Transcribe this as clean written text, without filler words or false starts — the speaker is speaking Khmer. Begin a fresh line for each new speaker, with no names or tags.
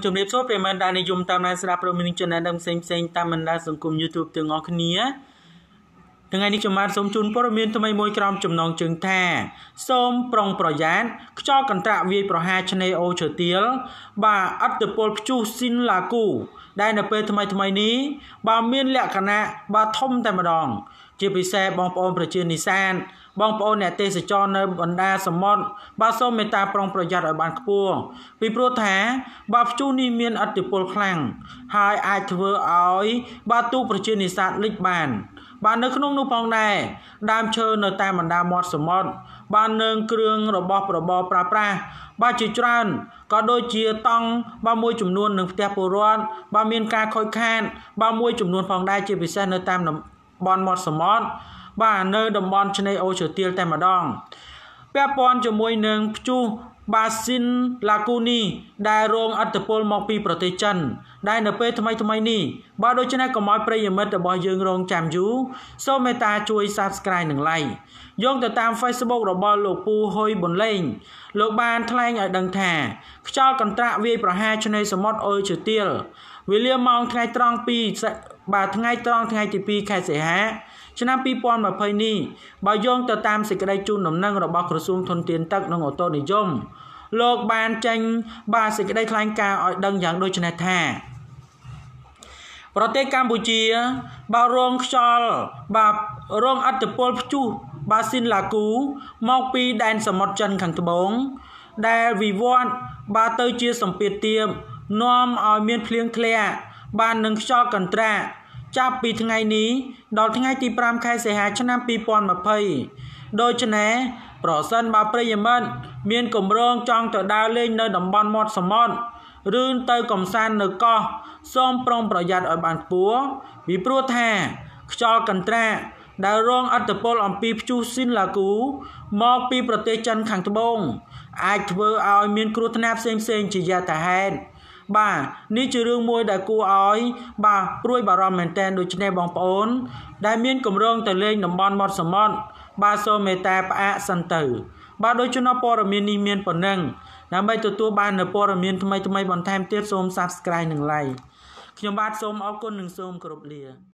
ជំរាបសួរប្រិយមិត្តដែលនិយមតាមដានស្ដាប់ព័ត៌មានចំណេះដឹងផ្សេងៗតាមបណ្ដាសង្គម YouTube ទាំងអស់គ្នាថ្ងៃនេះខ្ញុំបានសូមជូនព័ត៌មានថ្មីមួយក្រោមចំណងជើងថាសូមប្រុងប្រយ័ត្នខ្យល់កន្ត្រាក់វាយប្រហារឆ្នេរអូឈើទាលបាទឥទ្ធិពលព្យុះស៊ីនឡាគូដែលនៅពេលថ្មីនេះបាទមានលក្ខណៈបាទធំតែម្ដងជាពិសេសបងប្អូនប្រជានេសាទបងប្អូនអ្នកទេសចរនៅបណ្ដាសមុទ្របាទសូមមេត្តាប្រុងប្រយ័ត្នឲ្យបានខ្ពស់ពីព្រោះថាបាទព្យុះនេះមានឥទ្ធិពលខ្លាំងហើយអាចធ្វើឲ្យបាទទូកប្រជានេសាទលិចបានបាទនៅក្នុងនោះផងដែរដើមឈើនៅតាមបណ្ដាមាត់សមុទ្របាទនឹងគ្រឿងរបស់របរប្រើប្រាស់បាទជាច្រើនក៏ដូចជាតង់បាទមួយចំនួននឹងផ្ទះពលរដ្ឋបាទមានការខូចខាតបាទមួយចំនួនផងដែរជាពិសេសនៅតាមតំបន់មាត់សមុទ្របាទនៅតំបន់ឆ្នេរអូឈើទាលតែម្ដងពាក់ព័ន្ធជាមួយនឹងព្យុះបាទស៊ីនឡាគូនេះដែលរងឥទ្ធិពលមកពីប្រទេសចិនដែលនៅពេលថ្មីនេះបាទដូច្នេះកុំឲ្យប្រិយមិត្តរបស់យើងរងចាំយូរសូមមេត្តាជួយ Subscribe និង Like យោងទៅតាម Facebook របស់លោកពូហ៊ុយប៊ុនលេងលោកបានថ្លែងឲ្យដឹងថាខ្យល់កន្ត្រាក់វាយប្រហារឆ្នេរសមុទ្រអូឈើទាលវេលាម៉ោងថ្ងៃត្រង់ទី2 ខែសីហាឆ្នាំ2020នេះបើយោងទៅតាមសេចក្តីជូនដំណឹងរបស់ក្រសួងធនធានទឹកនិងអូតូនិយមលោកបានចេញបាទសេចក្តីថ្លែងការណ៍ឲ្យដឹងយ៉ាងដូចនេះថាប្រទេសកម្ពុជាបាទរងខ្យល់បាទរងឥទ្ធិពលព្យុះបាទស៊ីនឡាគូមកពីដែនសមុទ្រចិនខាងត្បូងដែលវិវត្តបាទទៅជាសម្ពាធទាបនាំឲ្យមានភ្លៀងធ្លាក់បាននឹងខ្យល់កន្ត្រាក់ចាប់ពីថ្ងៃនេះដល់ថ្ងៃទី5 ខែសីហាឆ្នាំ2020ដូច្នេះប្រសិនបើប្រិយមិត្តមានគម្រោងចង់ទៅដើរលេងនៅតំបន់មាត់សមុទ្រឬទៅកំសាន្តនៅកោះសូមប្រុងប្រយ័ត្នឲ្យបានខ្ពស់ពីព្រោះថាខ្យល់កន្ត្រាក់ដែលរងឥទ្ធិពលអំពីព្យុះស៊ីនឡាគូមកពីប្រទេសចិនខាងត្បូងអាចធ្វើឲ្យមានគ្រោះថ្នាក់ផ្សេងជាយថាហេតុបាទនេះជារឿងមួយដែលគួរឲ្យបាទព្រួយបារម្ភមែនទែនដូច្នេះបងប្អូនដែលមានគម្រោងទៅលេងតំបន់មាត់សមុទ្របាទសូមមេត្តាផ្អាកសិនទៅបាទដោយចំណព័ត៌មាននេះមានប៉ុណ្ណឹងដើម្បីទទួលបាននូវព័ត៌មានថ្មីបន្ថែមទៀតសូម Subscribe និង Like ខ្ញុំបាទសូមអរគុណនិងសូមគោរពលា